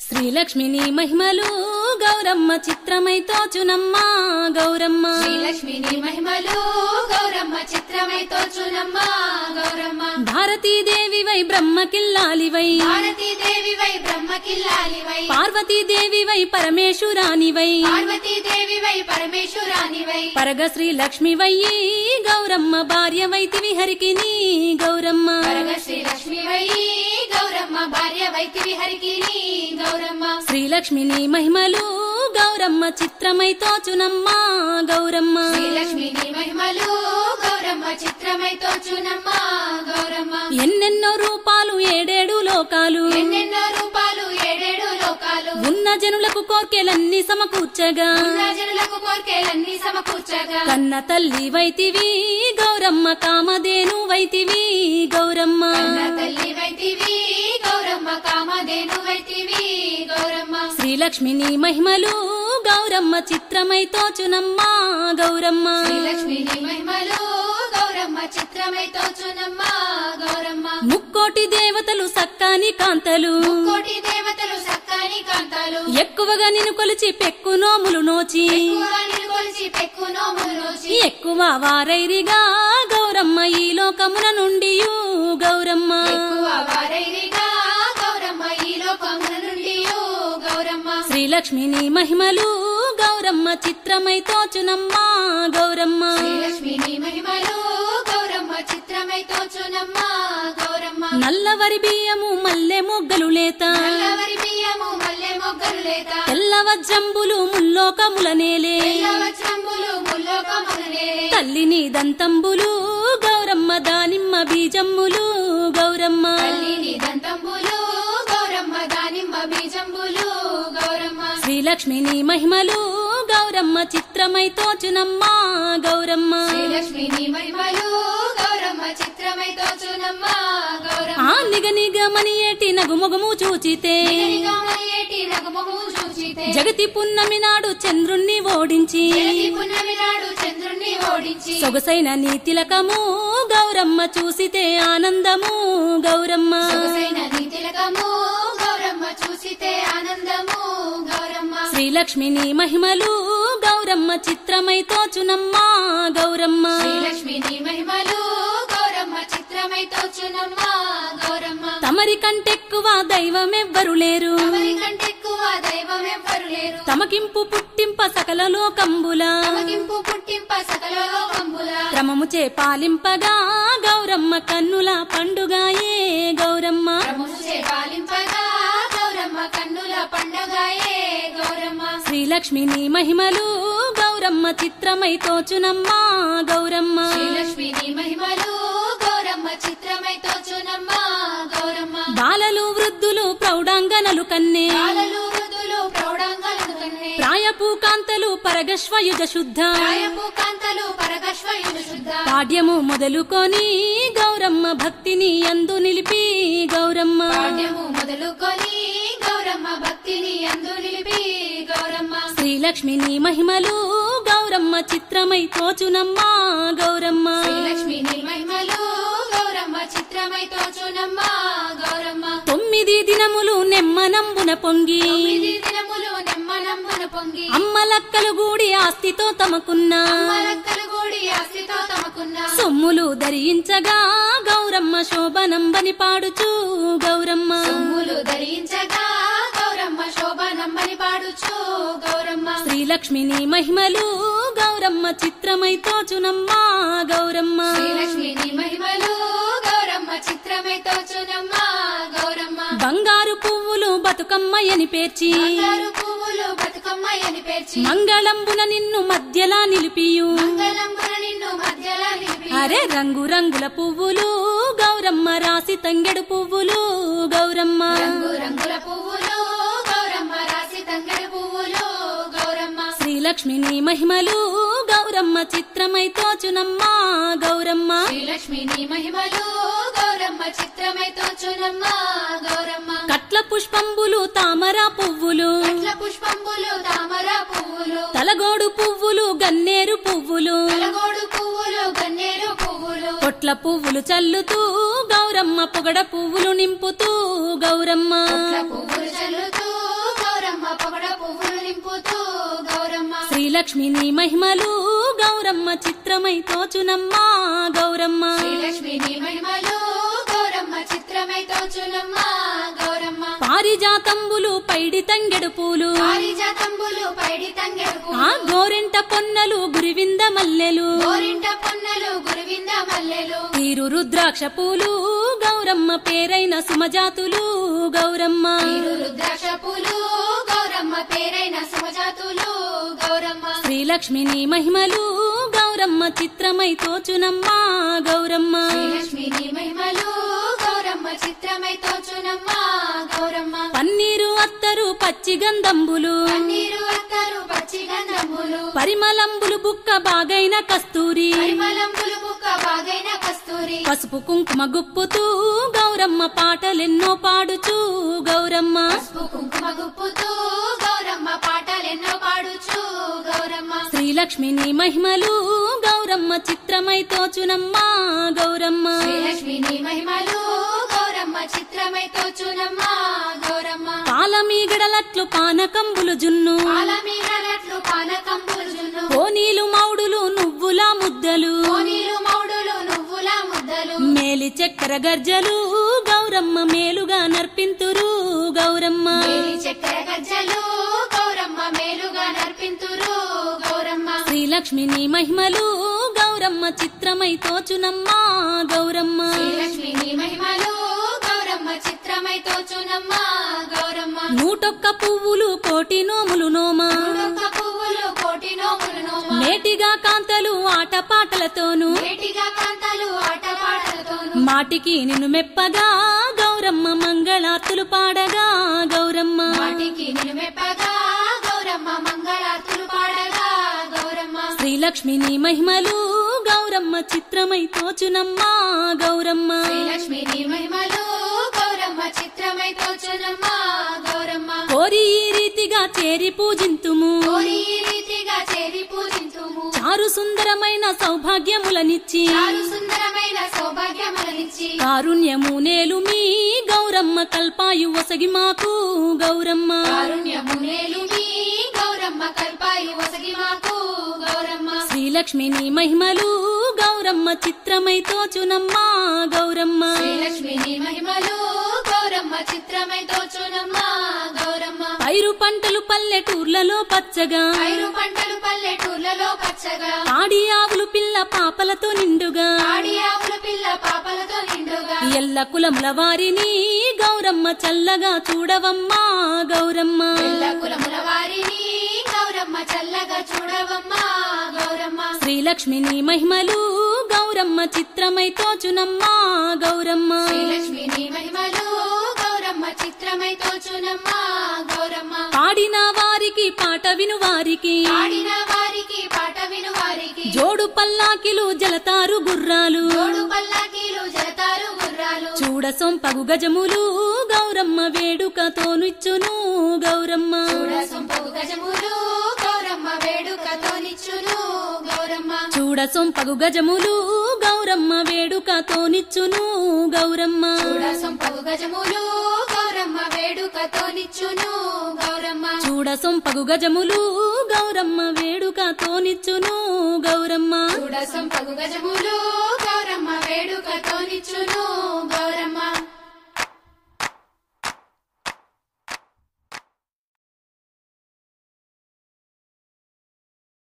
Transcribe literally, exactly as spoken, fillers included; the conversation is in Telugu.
శ్రీలక్ష్మిని మహిమలు గౌరమ్మ చిత్రమై తోచునమ్మ గౌరమ్మ శ్రీలక్ష్మిని మహిమలు గౌరమ్మ చిత్రమై తోచునమ్మ గౌరమ్మ భారతీదేవివై బ్రహ్మకిల్లాలివై భారతీదేవివై బ్రహ్మకిల్లాలివై పార్వతీదేవివై పరమేశ్వరానివై పార్వతీదేవివై పరమేశ్వరానివై పరగ శ్రీలక్ష్మివై గౌరమ్మ భార్యవైతివి హరికిని గౌరమ్మ పరగ శ్రీలక్ష్మివై గౌరమ్మ భార్యవైతివి హరికిని గౌరమ్మ శ్రీలక్ష్మిని మహిమలు గౌరమ్మ చిత్రమై తోచునమ్మ గౌరమ్మ శ్రీలక్ష్మిని మహిమలు గౌరమ్మ చిత్రమై తోచునమ్మ గౌరమ్మ ఎన్నెన్నో రూపాలు ఏడేడు లోకాలు ఎన్నెన్నో రూపాలు ఏడేడు లోకాలు ఉన్న జనులకు కోర్కెలన్నీ సమకూర్చగా ఉన్న జనులకు కోర్కెలన్నీ సమకూర్చగా కన్న తల్లి వైతివి గౌరమ్మ కామధేను వైతివి గౌరమ్మ కన్న తల్లి వైతివి గౌరమ్మ కామధేను వైతివి గౌరమ్మ శ్రీలక్ష్మిని మహిమలు గౌరమ్మ చిత్రమై తోచునమ్మ గౌరమ్మ శ్రీలక్ష్మిని మహిమలు గౌరమ్మ చిత్రమై తోచునమ్మ గౌరమ్మ ముక్కోటి దేవతలు సక్కాని కాంతలు కోటి దేవతలు సక్కాని కాంతాలు ఎక్కువగా నిన్ను కొలిచి పెక్కు నోములు నోచి ఎక్కువగా నిలుకొలిచి పెక్కు నోములు నోచి ఎక్కువ వారైరిగా గౌరమ్మ ఈ లోకమున నుండి గౌరమ్మ ఎక్కువ వారైరిగా గౌరమ్మ ఈ లోకముల నుండి గౌరమ్మ శ్రీలక్ష్మిని మహిమలు గౌరమ్మ చిత్రమై తోచునమ్మ గౌరమ్మ శ్రీలక్ష్మిని మహిమలు గౌరమ్మ చిత్రమై తోచునమ్మ గౌరమ్మ నల్లవరి బియ్యము మల్లె మొగ్గలు లేత నల్లవరి బియ్యము మల్లె మొగ్గలు లేత తెల్ల వజ్రంబులు ముల్లోకముల నేలే తెల్ల వజ్రంబులు ముల్లోకముల నేలే తల్లిని దంతంబులు గౌరమ్మ దానిమ్మ బీజమ్ములు గౌరమ్మ తల్లిని దంతంబులు గౌరమ్మ దానిమ్మ బీజంబులు గౌరమ్మ శ్రీలక్ష్మిని మహిమలు గౌరమ్మ చిత్రమై తోచునమ్మ గౌరమ్మ శ్రీలక్ష్మిని మహిమలు గౌరమ్మ చిత్రమై తోచునమ్మ గౌరమ్మ ఆ నిగ నిగమని ఏటి నగుమొగము చూచితే నిగనిగమయ్యేటి నగుమొగము చూచితే జగతి పున్నమి నాడు చంద్రుణ్ణి ఓడించి జగతి పున్నమి నాడు చంద్రుణ్ణి ఓడించి సొగసైన నీ తిలకము గౌరమ్మ చూసితే ఆనందము గౌరమ్మ సొగసైన నీ తిలకము గౌరమ్మ చూసితే ఆనందము గౌరమ్మ శ్రీలక్ష్మిని మహిమలు గౌరమ్మ చిత్రమై తోచునమ్మ గౌరమ్మ శ్రీలక్ష్మిని మహిమలు గౌరమ్మ చిత్రమై తోచునమ్మ గౌరమ్మ తమరి కంటెక్కువ దైవమెవ్వరు లేరు తమరి కంటెక్కువ దైవం ఎవ్వరు లేరు తమకింపు పుట్టింప సకల లోకంబుల తమకింపు పుట్టింప సకల లోకంబుల క్రమముచే పాలింపగా గౌరమ్మ కన్నుల పండుగాయే గౌరమ్మ ప్రముచే పాలింపగా గౌరమ్మ కన్నుల పండగాయే గౌరమ్మ శ్రీలక్ష్మిని మహిమలు గౌరమ్మ చిత్రమై తోచునమ్మ గౌరమ్మ శ్రీలక్ష్మిని మహిమలు గౌరమ్మ చిత్రమై తోచునమ్మ గౌరమ్మ బాలలు వృద్ధులు ప్రౌఢాంగనలు కన్నే బాలలు వృద్ధులు ప్రౌఢాంగలను కన్నే ప్రాయపు కాంతలు పరగశ్వయుజ శుద్ధ ప్రాయపు కాంతలు పరగశ్వయుజ శుద్ధ పాడ్యము మొదలుకొని గౌరమ్మ భక్తిని అందు నిలిపి గౌరమ్మ పాడ్యము మొదలుకొని గౌరమ్మ భక్తిని అందు నిలిపి గౌరమ్మ శ్రీలక్ష్మిని మహిమలు గౌరమ్మ చిత్రమై తోచునమ్మ గౌరమ్మ శ్రీలక్ష్మిని మహిమలు గౌరమ్మ చిత్రమై తోచునమ్మ గౌరమ్మ తొమ్మిది దినములు నెమ్మనంబున పొంగి తొమ్మిది దినములు నెమ్మనమ్మున పొంగి అమ్మలక్కలు గూడి ఆస్తితో తమకున్న అమ్మలక్కలు గూడి ఆస్తితో తమకున్న సొమ్ములు ధరించగా గౌరమ్మ శోభనంబని పాడుచు గౌరమ్మ సొమ్ములు ధరించగా గౌరమ్మ శోభనమ్మని పాడుచు గౌరమ్మ శ్రీలక్ష్మిని మహిమలు గౌరమ్మ చిత్రమై తోచునమ్మ గౌరమ్మ శ్రీలక్ష్మిని మహిమలు గౌరమ్మ చిత్రమై తోచునమ్మ గౌరమ్మ బంగారు పువ్వులు బతుకమ్మయని పేర్చి బంగారు పువ్వులు బతుకమ్మయ్యని పేర్చి మంగళంబున నిన్ను మధ్యలా నిలిపియు మంగళంబున నిన్ను మధ్యలా నిలిపి అరే రంగు రంగుల పువ్వులు గౌరమ్మ రాసి తంగెడు పువ్వులు గౌరమ్మ రంగు రంగుల పువ్వులు గౌరమ్మ రాసి తంగడి పువ్వులు గౌరమ్మ శ్రీలక్ష్మిని మహిమలు గౌరమ్మ చిత్రమై తోచునమ్మ గౌరమ్మ శ్రీలక్ష్మిని మహిమలు గౌరమ్మ చిత్రమై తోచునమ్మ గౌరమ్మ కట్ల పుష్పంబులు తామర పువ్వులు కట్ల పుష్పంబులు తామర పువ్వులు తలగోడు పువ్వులు గన్నేరు పువ్వులు తలగోడు పువ్వులు గన్నేరు పువ్వులు పొట్ల పువ్వులు చల్లుతూ గౌరమ్మ పొగడ పువ్వులు నింపుతూ గౌరమ్మ పొట్ల పువ్వులు చల్లుతూ నింపుతూ గౌరమ్మ శ్రీలక్ష్మి నీ మహిమలు గౌరమ్మ చిత్రమై తోచునమ్మా గౌరమ్మ శ్రీలక్ష్మి నీ మహిమలు గౌరమ్మ చిత్రమై తోచునమ్మా గౌరమ్మ పారిజాతంబులు పైడి తంగెడు పూలు పారిజాతంబులు పైడి తంగెడు ఆ పూలు గోరెంట పొన్నలు గురివింద మల్లెలు గోరింట పొన్నలు గురువింద మల్లెలు తీరు రుద్రాక్ష పూలు గౌరమ్మ పేరైన సుమజాతులు గౌరమ్మ తీరు రుద్రాక్ష పూలు గౌరమ్మ పేరైన సుమజాతులు గౌరమ్మ శ్రీలక్ష్మి నీ మహిమలు గౌరమ్మ చిత్రమై తోచునమ్మా గౌరమ్మ శ్రీలక్ష్మి నీ మహిమలు గౌరమ్మ చిత్రమై తోచునమ్మా గౌరమ్మ పన్నీరు అత్తరు పచ్చి గంధంబులు పన్నీరు అత్తరు పచ్చి గంధములు పరిమళంబులు బుక్క బాగైన కస్తూరి పరిమళంబులు బుక్క బాగైన కస్తూరి పసుపు కుంకుమ గుప్పుతూ గౌరమ్మ పాటలెన్నో పాడుచూ గౌరమ్మ పసుపు కుంకుమ గుప్పుతూ గౌరమ్మ పాటలెన్నో పాడుచు గౌరమ్మ శ్రీలక్ష్మి నీ మహిమలు గౌరమ్మ చిత్రమై తోచునమ్మా గౌరమ్మ శ్రీలక్ష్మి నీ మహిమలు గౌరమ్మ చిత్రమై తోచునమ్మా గౌరమ్మ పాలమీగడలట్లు పానకంబులు జున్ను పాలమీగలట్లు పానకంబులు జున్ను కోనీలు మౌడులు నువ్వుల ముద్దలు కోనీలు మౌడులు నువ్వుల ముద్దలు మేలి చక్కెర గర్జలు గౌరమ్మ మేలుగా నర్పింతురు గౌరమ్మ మేలి చక్కెర గజ్జలు గౌరమ్మ మేలుగా నర్పింతురు గౌరమ్మ శ్రీలక్ష్మి నీ మహిమలు గౌరమ్మ చిత్రమై తోచునమ్మా గౌరమ్మ శ్రీలక్ష్మి నీ మహిమలు గౌరమ్మ చిత్రమై తోచునమ్మా గౌరమ్మ నూటొక్క పువ్వులు కోటి నోములు నోమ నూటొక్క పువ్వులు కోటి నోములు నోమ మేటిగా కాంతలు ఆటపాటలతోను వేటిగా కాంతలు ఆటపాటలతోను మాటికి నిన్ను మెప్పగా గౌరమ్మ మంగళార్తులు పాడగా గౌరమ్మ వాటికి నిన్ను మెప్పగా గౌరమ్మ మంగళార్తులు పాడగా గౌరమ్మ శ్రీలక్ష్మి నీ మహిమలు గౌరమ్మ చిత్రమై తోచునమ్మా గౌరమ్మ శ్రీలక్ష్మి నీ మహిమలు గౌరమ్మ చిత్రమై తోచునమ్మా గౌరమ్మ కోరి ఈ రీతిగా చేరి పూజింతుము కోరి ఈ రీతిగా చేరి పూజింతుము చారు సుందరమైన సౌభాగ్యములనిచ్చి చారు సుందరమైన సౌభాగ్యములనిచ్చి కారుణ్యము నేలు మీ గౌరమ్మ కల్పాయు వసగి మాకు గౌరమ్మ కారుణ్యము నేలు మీ గౌరమ్మ కల్పాయు వసగి మాకు గౌరమ్మ శ్రీలక్ష్మి నీ మహిమలు గౌరమ్మ చిత్రమై తోచునమ్మా గౌరమ్మ శ్రీలక్ష్మి నీ మహిమలు గౌరమ్మ చిత్రమై తోచునమ్మా గౌరమ్మ పైరు పంటలు పల్లెటూర్లలో పచ్చగా పైరు పంటలు పల్లెటూర్లలో పచ్చగా ఆడి ఆవులు పిల్ల పాపలతో నిండుగా ఆడి ఆవుల పిల్ల పాపలతో నిండుగా ఎల్ల కులముల వారిని గౌరమ్మ చల్లగా చూడవమ్మా గౌరమ్మ ఎల్ల కులముల వారిని గౌరమ్మ చల్లగా చూడవమ్మా గౌరమ్మ శ్రీలక్ష్మి నీ మహిమలు గౌరమ్మ చిత్రమై తోచునమ్మా గౌరమ్మ శ్రీలక్ష్మి నీ మహిమలు గౌరమ్మ చిత్రమై తోచునమ్మా గౌరమ్మ పాడిన వారికి పాట విను వారికి పాడిన వారికి పాట విను వారికి జోడు పల్లాకిలు జలతారు గుర్రాలు జోడు పల్లాకీలు జలతారు గుర్రాలు చూడ సొంపగు గజములు గౌరమ్మ వేడుకతోనిచ్చును గౌరమ్మ చూడ సొంపగు గజములు గౌరమ్మ వేడుకతోనిచ్చును గౌరమ్మ చూడ సొంపగు గజములు గౌరమ్మ వేడుకతోనిచ్చును గౌరమ్మ చూడ సొంపగు గజములు గౌరమ్మ వేడుకతోనిచ్చును గౌరమ్మ చూడ సొంపగు గజములు గౌరమ్మ వేడుకతోనిచ్చును గౌరమ్మ చూడ సొంపగు గజములు గౌరమ్మ వేడుకతోనిచ్చును